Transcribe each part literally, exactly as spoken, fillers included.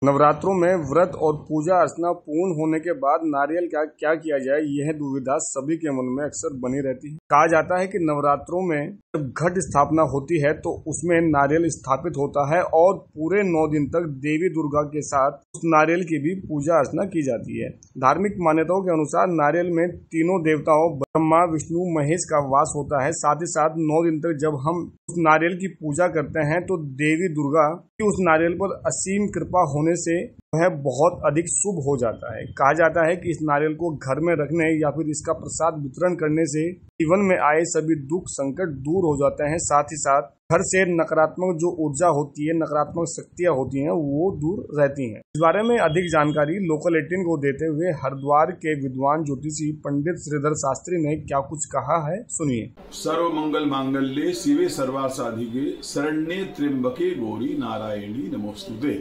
नवरात्रों में व्रत और पूजा अर्चना पूर्ण होने के बाद नारियल क्या क्या किया जाए, यह दुविधा सभी के मन में अक्सर बनी रहती है। कहा जाता है कि नवरात्रों में जब घट स्थापना होती है तो उसमें नारियल स्थापित होता है और पूरे नौ दिन तक देवी दुर्गा के साथ उस नारियल की भी पूजा अर्चना की जाती है। धार्मिक मान्यताओं के अनुसार नारियल में तीनों देवताओं ब्रह्मा, विष्णु, महेश का वास होता है। साथ ही साथ नौ दिन तक जब हम उस नारियल की पूजा करते हैं तो देवी दुर्गा की उस नारियल पर असीम कृपा होने से वह बहुत अधिक शुभ हो जाता है। कहा जाता है कि इस नारियल को घर में रखने या फिर इसका प्रसाद वितरण करने से जीवन में आए सभी दुख संकट दूर हो जाते हैं। साथ ही साथ घर से नकारात्मक जो ऊर्जा होती है, नकारात्मक शक्तियां होती हैं, वो दूर रहती हैं। इस बारे में अधिक जानकारी लोकल एटीन को देते हुए हरिद्वार के विद्वान ज्योतिषी पंडित श्रीधर शास्त्री ने क्या कुछ कहा है, सुनिए। सर्व मंगल मांगल्ये शिवे सर्वार्थ साधिके शरण्ये त्र्यंबके गौरी नारायणी नमोस्तुते।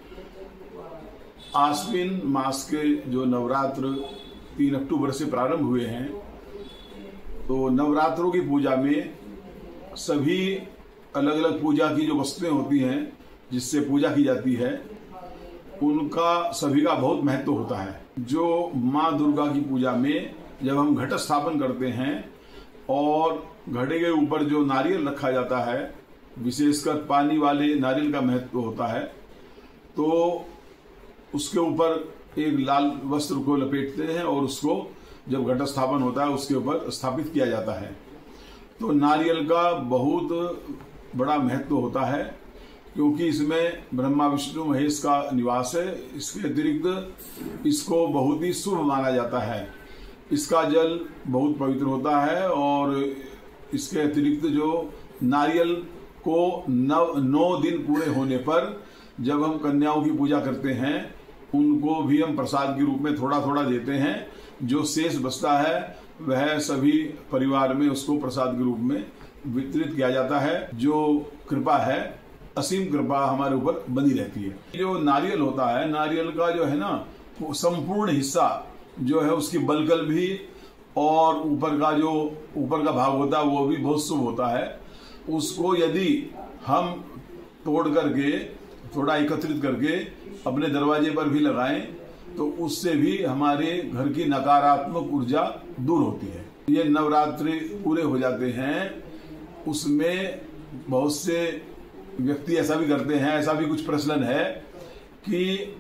आश्विन मास के जो नवरात्र तीन अक्टूबर से प्रारंभ हुए हैं, तो नवरात्रों की पूजा में सभी अलग अलग पूजा की जो वस्तुएं होती हैं जिससे पूजा की जाती है, उनका सभी का बहुत महत्व होता है। जो माँ दुर्गा की पूजा में जब हम घट स्थापन करते हैं और घड़े के ऊपर जो नारियल रखा जाता है, विशेषकर पानी वाले नारियल का महत्व होता है, तो उसके ऊपर एक लाल वस्त्र को लपेटते हैं और उसको जब घट स्थापन होता है उसके ऊपर स्थापित किया जाता है। तो नारियल का बहुत बड़ा महत्व होता है, क्योंकि इसमें ब्रह्मा, विष्णु, महेश का निवास है। इसके अतिरिक्त इसको बहुत ही शुभ माना जाता है। इसका जल बहुत पवित्र होता है और इसके अतिरिक्त जो नारियल को नौ नौ दिन पूरे होने पर जब हम कन्याओं की पूजा करते हैं, उनको भी हम प्रसाद के रूप में थोड़ा थोड़ा देते हैं। जो शेष बचता है वह सभी परिवार में उसको प्रसाद के रूप में वितरित किया जाता है। जो कृपा है, असीम कृपा हमारे ऊपर बनी रहती है। जो नारियल होता है, नारियल का जो है ना संपूर्ण हिस्सा जो है, उसकी बलगल भी और ऊपर का जो ऊपर का भाग होता है वो भी बहुत शुभ होता है। उसको यदि हम तोड़ करके थोड़ा एकत्रित करके अपने दरवाजे पर भी लगाएं तो उससे भी हमारे घर की नकारात्मक ऊर्जा दूर होती है। ये नवरात्रि पूरे हो जाते हैं, उसमें बहुत से व्यक्ति ऐसा भी करते हैं, ऐसा भी कुछ प्रचलन है कि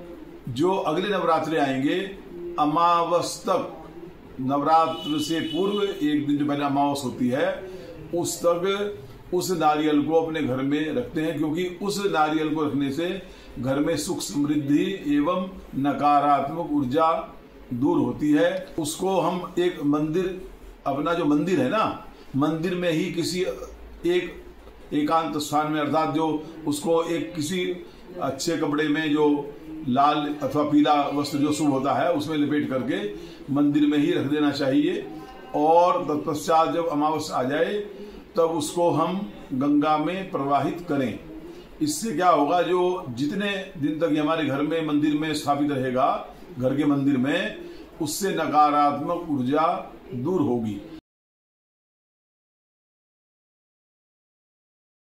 जो अगले नवरात्रि आएंगे, अमावस तक, नवरात्र से पूर्व एक दिन जो पहले अमावस होती है, उस तक उस नारियल को अपने घर में रखते हैं, क्योंकि उस नारियल को रखने से घर में सुख समृद्धि एवं नकारात्मक ऊर्जा दूर होती है। उसको हम एक मंदिर, अपना जो मंदिर है ना, मंदिर में ही किसी एक एकांत स्थान में, अर्थात जो उसको एक किसी अच्छे कपड़े में जो लाल अथवा पीला वस्त्र जो शुभ होता है उसमें लपेट करके मंदिर में ही रख देना चाहिए। और तत्पश्चात जब अमावस्या आ जाए तब उसको हम गंगा में प्रवाहित करें। इससे क्या होगा, जो जितने दिन तक ये हमारे घर में मंदिर में स्थापित रहेगा, घर के मंदिर में, उससे नकारात्मक ऊर्जा दूर होगी।